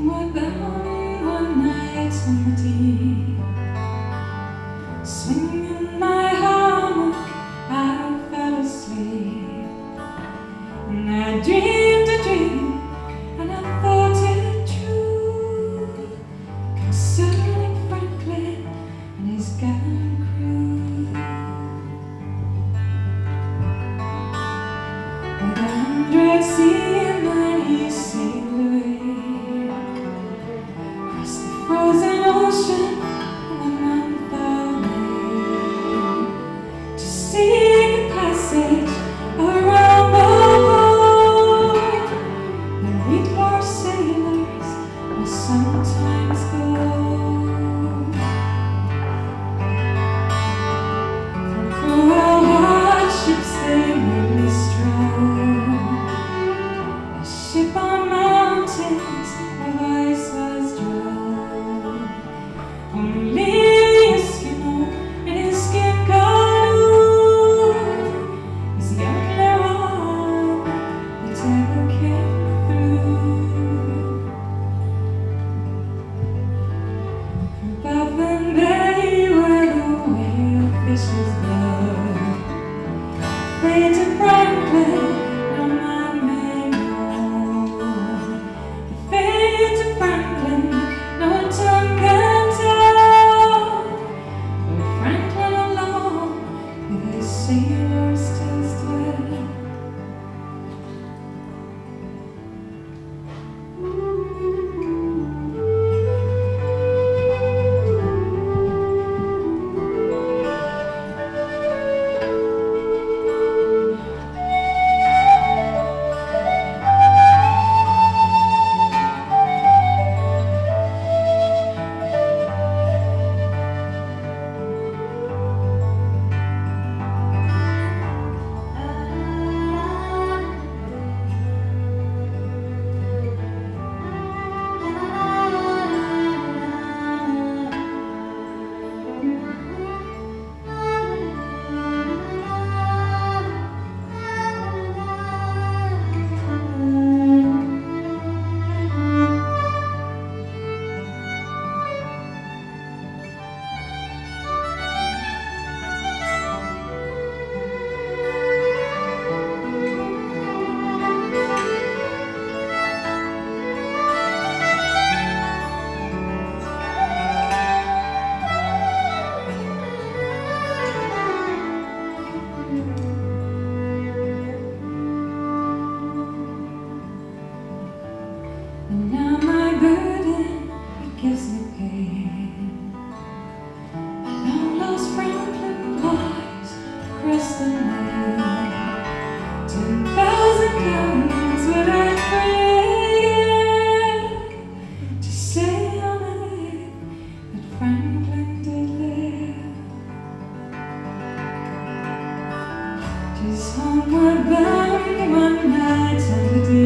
Homeward bound one night on the deep, swinging my hammock, I fell asleep, and I dreamed a dream, and I thought it true, concerning Franklin and his gallant crew. With 100 seamen he sailed away across the frozen ocean in the month of May, to seek a passage around the pole, where we poor sailors must sometimes go. From cruel hardships they made me stroll, a ship on mountains of ice was drove. Only a Eskimo in his skin canoe is the only one that ever came through. From Baffin Bay, where the whale fishes blood, fate of Franklin no man may know. The fate of Franklin no tongue can tell, but Franklin alone with his sailors still dwell. And now my burden, it gives me pain. My long lost Franklin lies across the main. 10,000 pounds would I create to say on it that Franklin did live. 'Tis homeward bound one night on the deep,